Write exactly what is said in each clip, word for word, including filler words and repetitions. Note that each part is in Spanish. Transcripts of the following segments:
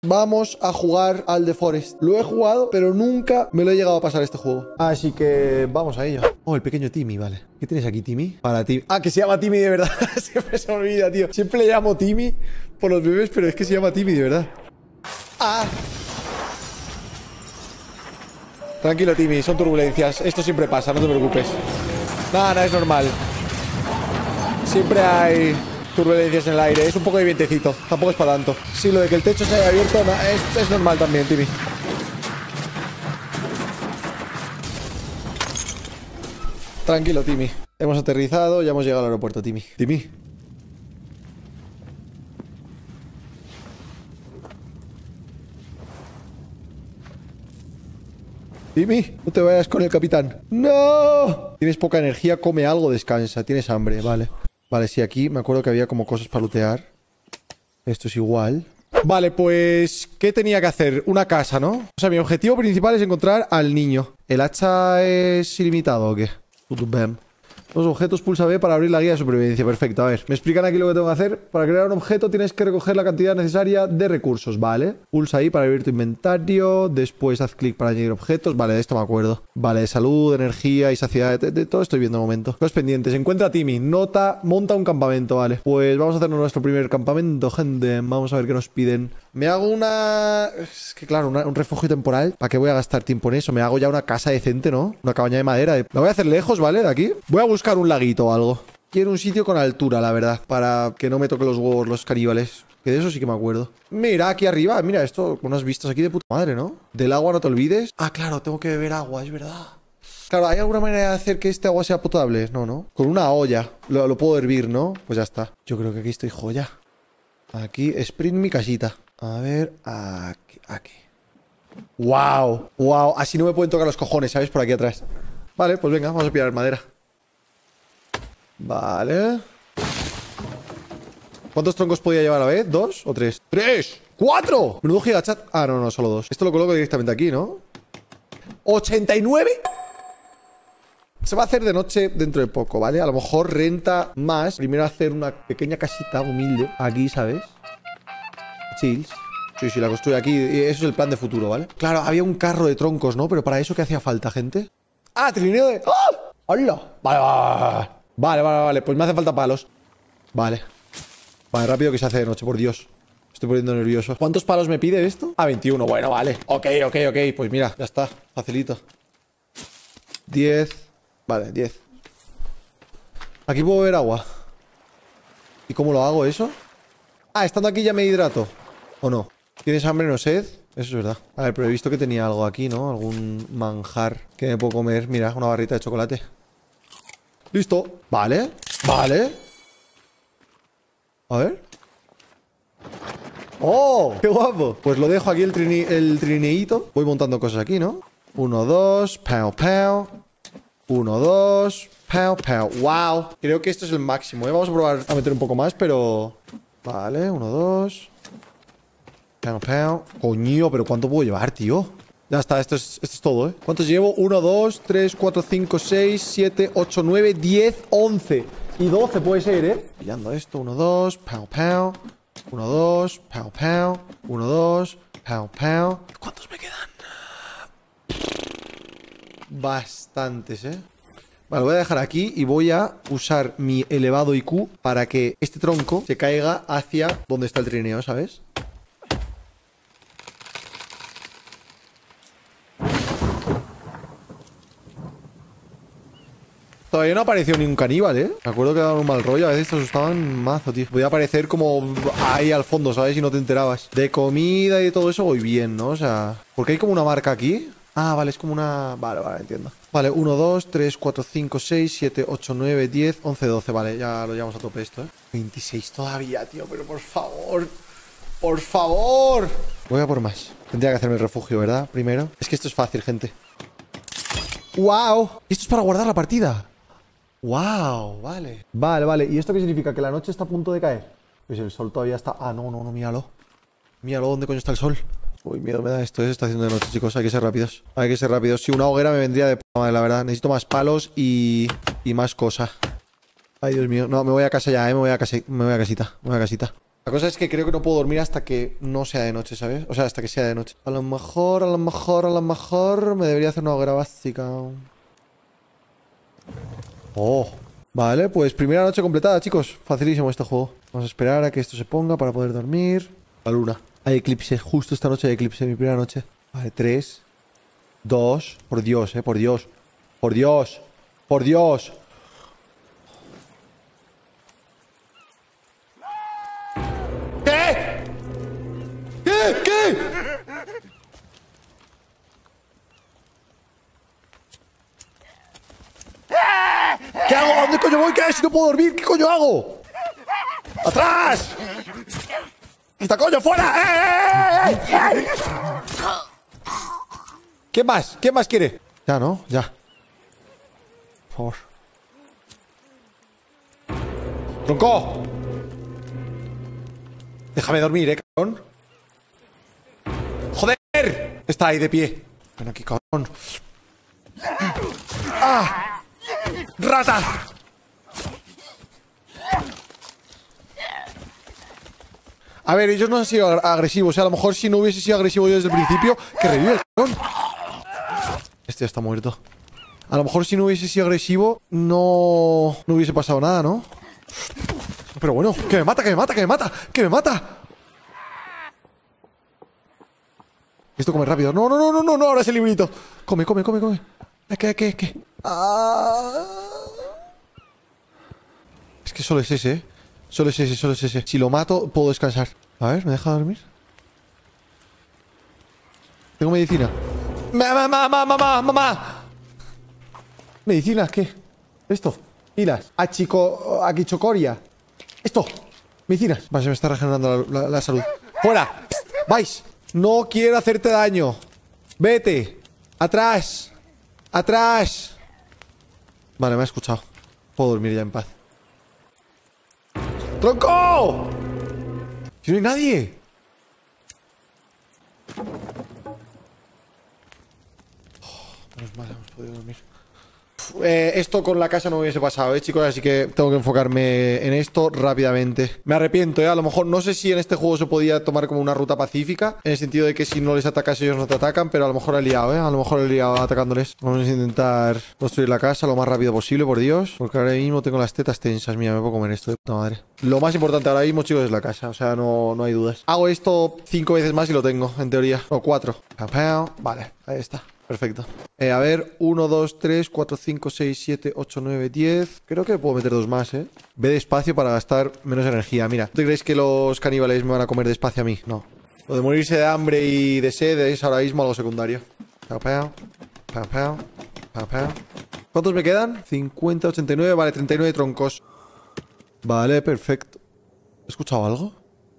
Vamos a jugar al The Forest. Lo he jugado, pero nunca me lo he llegado a pasar este juego. Así que vamos a ello. Oh, el pequeño Timmy, vale. ¿Qué tienes aquí, Timmy? Para ti. Ah, que se llama Timmy de verdad. Siempre se me olvida, tío. Siempre le llamo Timmy por los bebés, pero es que se llama Timmy de verdad. Ah. Tranquilo, Timmy. Son turbulencias. Esto siempre pasa, no te preocupes. Nada, nada, es normal. Siempre hay turbulencias en el aire. Es un poco de vientecito. Tampoco es para tanto. Sí, lo de que el techo se haya abierto no, es, es normal también, Timmy. Tranquilo, Timmy. Hemos aterrizado, ya hemos llegado al aeropuerto, Timmy. Timmy. Timmy, no te vayas con el capitán. ¡No! Tienes poca energía, come algo, descansa. Tienes hambre, vale. Vale, sí, aquí me acuerdo que había como cosas para lootear. Esto es igual. Vale, pues... ¿qué tenía que hacer? Una casa, ¿no? O sea, mi objetivo principal es encontrar al niño. ¿El hacha es ilimitado o qué? Bam. Los objetos, pulsa B para abrir la guía de supervivencia. Perfecto, a ver. Me explican aquí lo que tengo que hacer. Para crear un objeto tienes que recoger la cantidad necesaria de recursos, ¿vale? Pulsa ahí para abrir tu inventario. Después haz clic para añadir objetos. Vale, de esto me acuerdo. Vale, de salud, energía y saciedad. De, de todo estoy viendo de momento. Los pendientes. Encuentra a Timmy. Nota, monta un campamento, vale. Pues vamos a hacernos nuestro primer campamento, gente. Vamos a ver qué nos piden. Me hago una... Es que claro, una, un refugio temporal. ¿Para qué voy a gastar tiempo en eso? Me hago ya una casa decente, ¿no? Una cabaña de madera. La voy a hacer lejos, ¿vale? De aquí. Voy a buscar un laguito o algo. Quiero un sitio con altura, la verdad. Para que no me toque los huevos los caníbales. Que de eso sí que me acuerdo. Mira, aquí arriba. Mira esto. Unas vistas aquí de puta madre, ¿no? Del agua no te olvides. Ah, claro, tengo que beber agua, es verdad. Claro, ¿hay alguna manera de hacer que este agua sea potable? No, ¿no? Con una olla. Lo, lo puedo hervir, ¿no? Pues ya está. Yo creo que aquí estoy joya. Aquí, sprint mi casita. A ver, aquí, aquí. ¡Wow! ¡Wow! Así no me pueden tocar los cojones, ¿sabes? Por aquí atrás. Vale, pues venga, vamos a pillar madera. Vale. ¿Cuántos troncos podía llevar a la vez? ¿Dos o tres? ¡Tres! ¡Cuatro! Menudo gigachat. Ah, no, no, solo dos. Esto lo coloco directamente aquí, ¿no? ¡ochenta y nueve! Se va a hacer de noche dentro de poco, ¿vale? A lo mejor renta más. Primero hacer una pequeña casita humilde aquí, ¿sabes? Chills. Sí, sí, la construyo aquí. Eso es el plan de futuro, ¿vale? Claro, había un carro de troncos, ¿no? Pero para eso, ¿qué hacía falta, gente? ¡Ah, trineo de... ¡Ah! ¡Hola! Vale, vale, vale, vale, vale. Pues me hace falta palos. Vale. Vale, rápido que se hace de noche, por Dios. Estoy poniendo nervioso. ¿Cuántos palos me pide esto? Ah, veintiuno. Bueno, vale. Ok, ok, ok. Pues mira, ya está. Facilito. diez. Vale, diez. Aquí puedo beber agua. ¿Y cómo lo hago eso? Ah, estando aquí ya me hidrato. ¿O no? ¿Tienes hambre, no sed? Eso es verdad. A ver, pero he visto que tenía algo aquí, ¿no? Algún manjar que me puedo comer. Mira, una barrita de chocolate. Listo. Vale. Vale. A ver. ¡Oh! ¡Qué guapo! Pues lo dejo aquí el, trini el trineíto. Voy montando cosas aquí, ¿no? Uno, dos. Pau, pau. Uno, dos. Pau, pau. ¡Wow! Creo que esto es el máximo, ¿eh? Vamos a probar a meter un poco más, pero... Vale, uno, dos. Pau, pau. Coño, pero ¿cuánto puedo llevar, tío? Ya está, esto es, esto es todo, ¿eh? ¿Cuántos llevo? uno, dos, tres, cuatro, cinco, seis, siete, ocho, nueve, diez, once. Y doce puede ser, ¿eh? Pillando esto. uno, dos. Pau, pau. uno, dos. Pau, pau. uno, dos. Pau, pau. ¿Cuántos me quedan? Bastantes, ¿eh? Vale, lo voy a dejar aquí y voy a usar mi elevado I Q para que este tronco se caiga hacia donde está el trineo, ¿sabes? Todavía no apareció ningún caníbal, ¿eh? Me acuerdo que daban un mal rollo. A veces te asustaban mazo, tío. Podía aparecer como ahí al fondo, ¿sabes? Y no te enterabas. De comida y de todo eso voy bien, ¿no? O sea... ¿Por qué hay como una marca aquí? Ah, vale, es como una... Vale, vale, entiendo. Vale, uno, dos, tres, cuatro, cinco, seis, siete, ocho, nueve, diez, once, doce. Vale, ya lo llevamos a tope esto, ¿eh? veintiséis todavía, tío. Pero por favor... ¡Por favor! Voy a por más. Tendría que hacerme el refugio, ¿verdad? Primero. Es que esto es fácil, gente. ¡Wow! Esto es para guardar la partida. ¡Wow! Vale. Vale, vale. ¿Y esto qué significa? ¿Que la noche está a punto de caer? Pues el sol todavía está... Ah, no, no, no, míralo. Míralo, ¿dónde coño está el sol? Uy, miedo me da esto. Se está haciendo de noche, chicos. Hay que ser rápidos. Hay que ser rápidos. Si una hoguera me vendría de puta madre, la verdad. Necesito más palos y... Y más cosas. Ay, Dios mío. No, me voy a casa ya, ¿eh? Me voy a casa... Me voy a casita. Me voy a casita. La cosa es que creo que no puedo dormir hasta que no sea de noche, ¿sabes? O sea, hasta que sea de noche. A lo mejor, a lo mejor, a lo mejor me debería hacer una hoguera básica. Oh. Vale, pues primera noche completada, chicos. Facilísimo este juego. Vamos a esperar a que esto se ponga para poder dormir. La luna. Hay eclipse. Justo esta noche hay eclipse. Mi primera noche. Vale, tres. Dos. Por Dios, eh. Por Dios. Por Dios. Por Dios. ¿Qué? ¿Qué? ¿Qué? ¿Qué hago? ¿A dónde coño voy? ¿Qué es? Si no puedo dormir, ¿qué coño hago? ¡Atrás! ¡Quita coño fuera! ¡Eh, eh, eh, eh! ¿Qué más? ¿Qué más quiere? Ya, ¿no? Ya. Por favor. ¡Tronco! Déjame dormir, eh, cabrón. ¡Joder! Está ahí de pie. Ven aquí, cabrón. ¡Ah! ¡Rata! A ver, ellos no han sido agresivos. O sea, a lo mejor si no hubiese sido agresivo yo desde el principio, que revive el cabrón. Este ya está muerto. A lo mejor si no hubiese sido agresivo, no... No hubiese pasado nada, ¿no? Pero bueno, que me mata, que me mata, que me mata, que me mata. Esto come rápido. No, no, no, no, no, no, ahora es el librito. Come, come, come, come. ¿Qué, qué, qué? Ah... Es que solo es ese, ¿eh? Solo es ese, solo es ese. Si lo mato, puedo descansar. A ver, ¿me deja dormir? Tengo medicina. ¡Mamá, mamá, mamá, mamá! ¿Medicina? ¿Qué? Esto. Pilas. Achico... Aquichocoria. Esto. Medicinas. Vale, se me está regenerando la, la, la salud. ¡Fuera! Psst, ¡vais! No quiero hacerte daño. Vete. Atrás. Atrás. Vale, me ha escuchado. Puedo dormir ya en paz. ¡Tronco! Si no hay nadie. Oh, menos mal, hemos podido dormir. Eh, esto con la casa no me hubiese pasado, eh, chicos. Así que tengo que enfocarme en esto rápidamente. Me arrepiento, eh. A lo mejor no sé si en este juego se podía tomar como una ruta pacífica, en el sentido de que si no les atacas ellos no te atacan. Pero a lo mejor he liado, eh. A lo mejor he liado atacándoles. Vamos a intentar construir la casa lo más rápido posible, por Dios. Porque ahora mismo tengo las tetas tensas. Mira, me puedo comer esto de puta madre. Lo más importante ahora mismo, chicos, es la casa. O sea, no, no hay dudas. Hago esto cinco veces más y lo tengo, en teoría. O cuatro. Vale, ahí está. Perfecto. Eh, a ver, uno, dos, tres, cuatro, cinco, seis, siete, ocho, nueve, diez. Creo que puedo meter dos más, ¿eh? Ve despacio para gastar menos energía. Mira, ¿no te creéis que los caníbales me van a comer despacio a mí? No. Lo de morirse de hambre y de sed es ahora mismo algo secundario. Pau, pau. Pau, pau. Pau, pau. ¿Cuántos me quedan? cincuenta, ochenta y nueve. Vale, treinta y nueve troncos. Vale, perfecto. ¿He escuchado algo?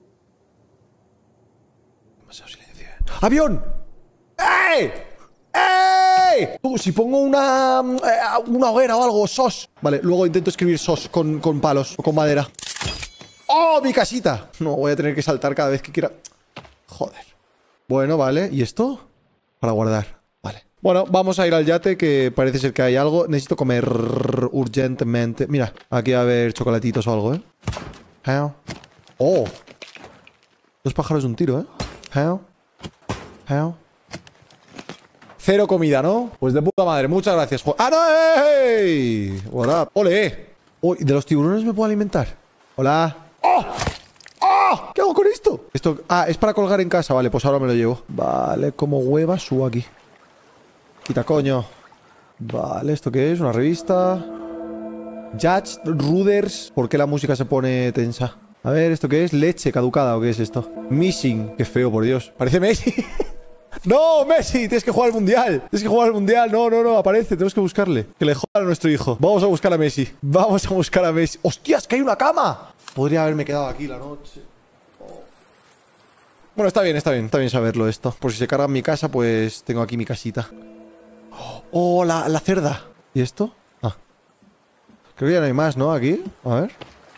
Demasiado silencio. ¡Avión! ¡Eh! ¡Ey! Uh, si pongo una eh, una hoguera o algo, sos. Vale, luego intento escribir sos con, con palos o con madera. ¡Oh, mi casita! No, voy a tener que saltar cada vez que quiera. Joder. Bueno, vale. ¿Y esto? Para guardar. Vale. Bueno, vamos a ir al yate, que parece ser que hay algo. Necesito comer urgentemente. Mira, aquí va a haber chocolatitos o algo, ¿eh? ¡Oh! Dos pájaros de un tiro, ¿eh? ¿Eh? ¿Eh? Cero comida, ¿no? Pues de puta madre, muchas gracias. ¡Ah, no! ¡Hey! What up? ¡Ole! Oh, ¿de los tiburones me puedo alimentar? Hola. ¡Oh! ¡Oh! ¿Qué hago con esto? Esto... Ah, es para colgar en casa. Vale, pues ahora me lo llevo. Vale, como hueva subo aquí. Quita coño. Vale, ¿esto qué es? Una revista. Judge Ruders. ¿Por qué la música se pone tensa? A ver, ¿esto qué es? ¿Leche caducada o qué es esto? Missing. Qué feo, por Dios. Parece Messi. ¡No, Messi! Tienes que jugar al mundial. Tienes que jugar al mundial. No, no, no. Aparece. Tenemos que buscarle. Que le joda a nuestro hijo. Vamos a buscar a Messi. Vamos a buscar a Messi. ¡Hostias! ¡Que hay una cama! Podría haberme quedado aquí la noche. Oh. Bueno, está bien, está bien. Está bien saberlo esto. Por si se carga en mi casa, pues tengo aquí mi casita. ¡Oh, la, la cerda! ¿Y esto? Ah. Creo que ya no hay más, ¿no? Aquí. A ver.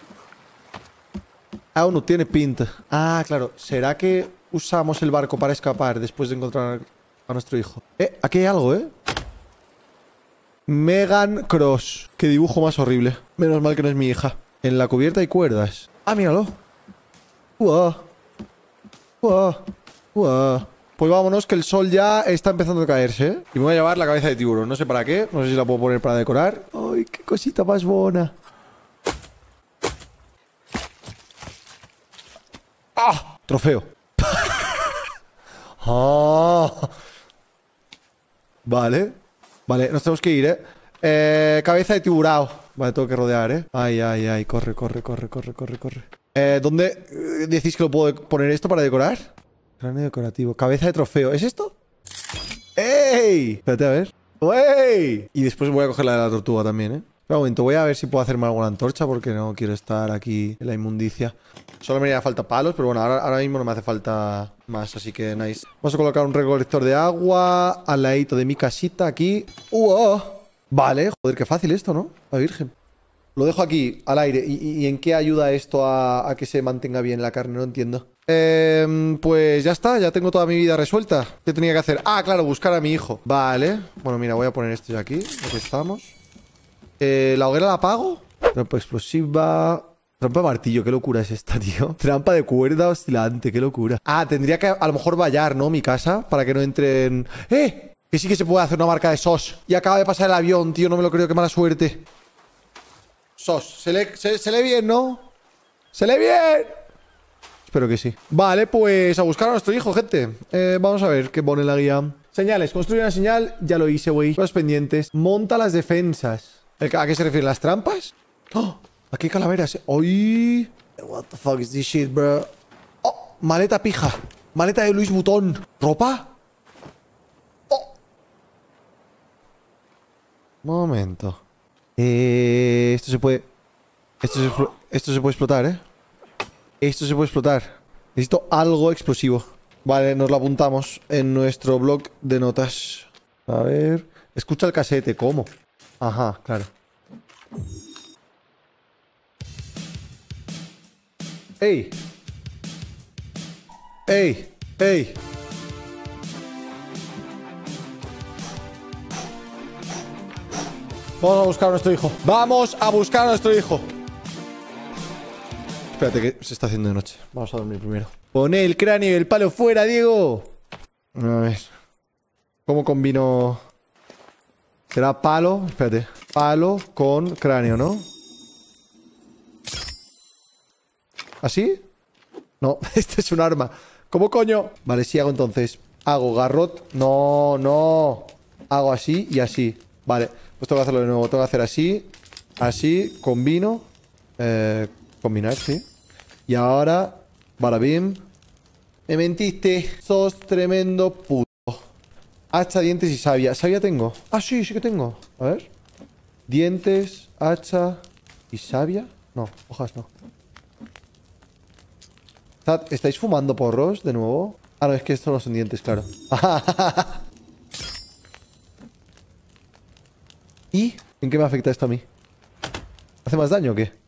Aún no tiene pinta. Ah, claro. ¿Será que usamos el barco para escapar después de encontrar a nuestro hijo? Eh, aquí hay algo, ¿eh? Megan Cross. Qué dibujo más horrible. Menos mal que no es mi hija. En la cubierta hay cuerdas. Ah, míralo. Uah. Uah. Uah. Pues vámonos, que el sol ya está empezando a caerse, ¿eh? Y me voy a llevar la cabeza de tiburón. No sé para qué. No sé si la puedo poner para decorar. ¡Ay, qué cosita más buena! ¡Ah! Trofeo. ¡Ah! Vale. Vale, nos tenemos que ir, ¿eh? Eh, cabeza de tiburao. Vale, tengo que rodear, ¿eh? Ay, ay, ay. Corre, corre, corre, corre, corre, corre. Eh, ¿dónde eh, decís que lo puedo poner esto para decorar? Cráneo decorativo. Cabeza de trofeo. ¿Es esto? ¡Ey! Espérate, a ver. ¡Ey! Y después voy a coger la de la tortuga también, ¿eh? Un momento, voy a ver si puedo hacerme alguna antorcha porque no quiero estar aquí en la inmundicia. Solo me haría falta palos, pero bueno, ahora, ahora mismo no me hace falta más, así que nice. Vamos a colocar un recolector de agua al ladito de mi casita aquí. ¡Uh! Vale, joder, qué fácil esto, ¿no? La virgen. Lo dejo aquí, al aire. ¿Y, y en qué ayuda esto a, a que se mantenga bien la carne? No entiendo. Eh, pues ya está, ya tengo toda mi vida resuelta. ¿Qué tenía que hacer? Ah, claro, buscar a mi hijo. Vale. Bueno, mira, voy a poner esto ya aquí. Aquí estamos. Eh, ¿La hoguera la apago? Trampa explosiva. Trampa de martillo, qué locura es esta, tío. Trampa de cuerda oscilante, qué locura. Ah, tendría que a lo mejor vallar, ¿no? Mi casa, para que no entren... ¡Eh! Que sí que se puede hacer una marca de S O S. Y acaba de pasar el avión, tío, no me lo creo, qué mala suerte. S O S, se lee, se, se lee bien, ¿no? ¡Se lee bien! Espero que sí. Vale, pues a buscar a nuestro hijo, gente. Eh, vamos a ver qué pone la guía. Señales, construye una señal. Ya lo hice, güey. Los pendientes. Monta las defensas. ¿A qué se refieren? ¿Las trampas? ¡Oh! Aquí hay calaveras. ¡Uy! What the fuck is this shit, bro? ¡Oh! Maleta pija. Maleta de Luis Butón. ¿Ropa? ¡Oh! Momento. Eh, esto se puede... Esto se, esto se puede explotar, ¿eh? Esto se puede explotar. Necesito algo explosivo. Vale, nos lo apuntamos en nuestro blog de notas. A ver... Escucha el casete. ¿Cómo? Ajá, claro. ¡Ey! ¡Ey! ¡Ey! Vamos a buscar a nuestro hijo. ¡Vamos a buscar a nuestro hijo! Espérate que se está haciendo de noche. Vamos a dormir primero. Poné el cráneo y el palo fuera, Diego. A ver. ¿Cómo combino...? Será palo... Espérate. Palo con cráneo, ¿no? ¿Así? No, este es un arma. ¿Cómo coño? Vale, sí hago entonces. Hago garrot. No, no. Hago así y así. Vale, pues tengo que hacerlo de nuevo. Tengo que hacer así. Así. Combino. Eh, combinar, sí. Y ahora... Barabim. Me mentiste. Sos tremendo puto. Hacha, dientes y savia. ¿Savia tengo? Ah, sí, sí que tengo. A ver. Dientes, hacha y savia. No, hojas no. ¿Estáis fumando porros de nuevo? Ah, no, es que estos no son dientes, claro. ¿Y? ¿En qué me afecta esto a mí? ¿Hace más daño o qué?